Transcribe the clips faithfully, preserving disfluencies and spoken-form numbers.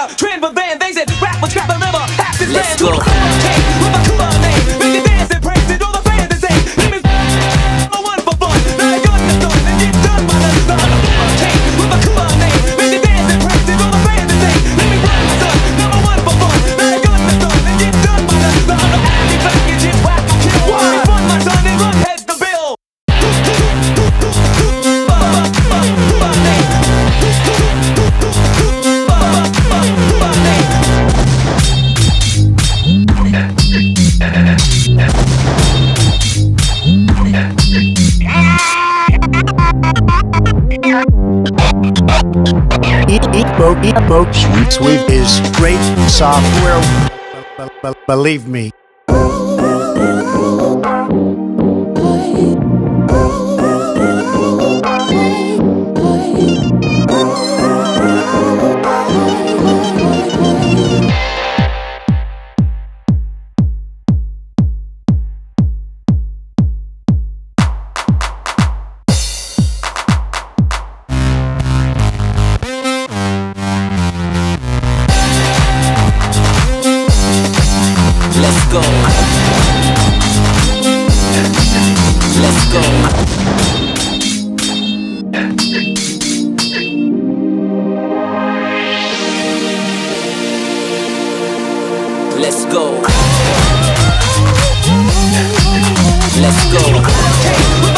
a trend for then things that rap was crap. Remember, half this Let's land go. okay, with a cool name. Make you dance and praise it, all the fans and say, let me no one for fun. Now you're the done and get done by the sun. Okay, with a cool name. Make you dance and praise it, all the fans and say, let me run my son. Number one for fun. Now you're the done and get done by the sun. Happy package is whack or kill. Why? Run my son and run heads the bill. EboSuite is great software. B- b- believe me. Let's go. Let's go. Let's go. Let's go.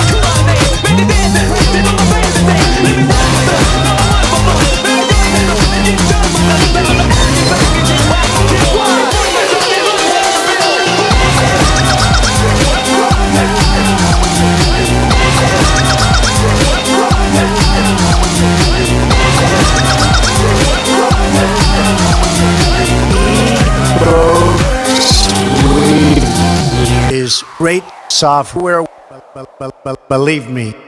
EboSuite is great software. B- b- b- believe me.